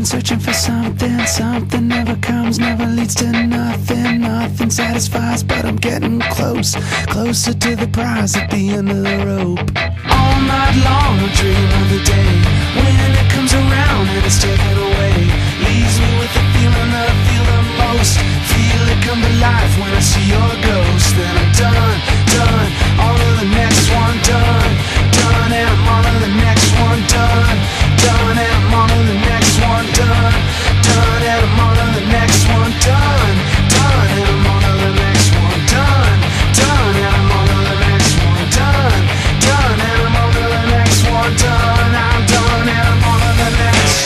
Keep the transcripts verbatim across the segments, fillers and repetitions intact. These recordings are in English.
searching for something. Something never comes, never leads to nothing. Nothing satisfies, but I'm getting close, closer to the prize at the end of the rope. All night long I dream of the day when it comes around and it's taken away. Leaves me with the feeling that I feel the most. Feel it come to life when I see your ghost. Then I'm done, done, on to the next one. Done, done, and I'm on to the next one. Done, done, and I'm on to the next one. Done, done, and I'm on to the next one. Done, done, and I'm on to the next one. Done, done, and I'm on to the next one. Done, done, and I'm on to the next one. Done, I'm done, and I'm on to the next.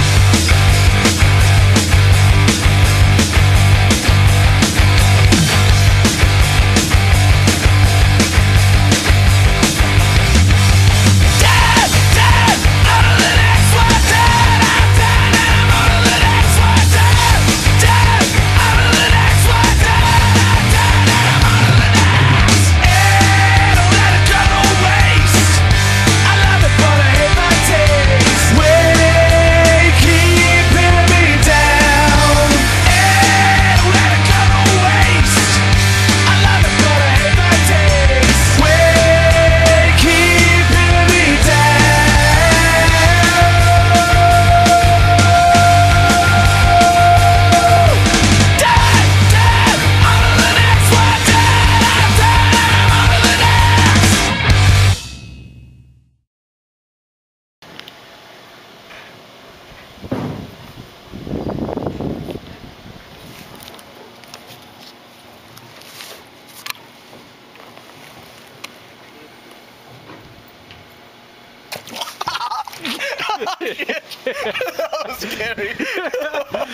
That was scary.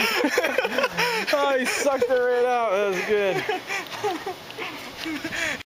Oh, he sucked it right out. That was good.